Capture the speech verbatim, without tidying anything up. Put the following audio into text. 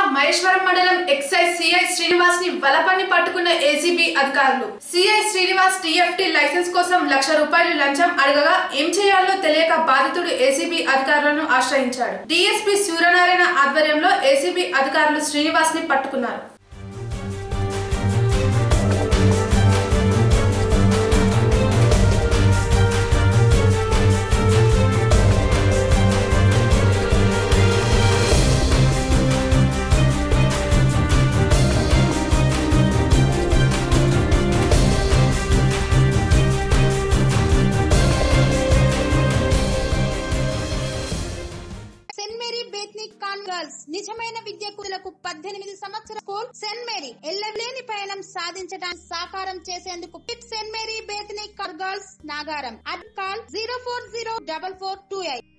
మహేశ్వరం మండలం excise CI Srinivas ని వలపన్ని పట్టుకున్న ఏసీబీ అధికారులు. సిఐ శ్రీనివాస్ టీఎఫ్టీ లైసెన్స్ కోసం లక్ష రూపాయలు లంచం అడగగా ఏం చేయాలో తెలియక బాధితుడు ఏసీబీ అధికారులను ఆశ్రయించాడు. డీఎస్పీ సూర్యనారాయణ ఆధ్వర్యంలో ఏసీబీ అధికారులు శ్రీనివాస్ ని పట్టుకున్నారు. సెయింట్ మేరీ బేత్నిక్ కాన్వెంట్ నిజమైన విద్యార్థులకు పద్దెనిమిది సంవత్సరాల స్కూల్ సెయింట్ మేరీ ఎల్లలేని పయనం సాధించడానికి సాకారం చేసేందుకు సెయింట్ మేరీ బేత్నిక్ కాన్వెంట్ నాగారం. అడ్ call zero four zero double four two eight.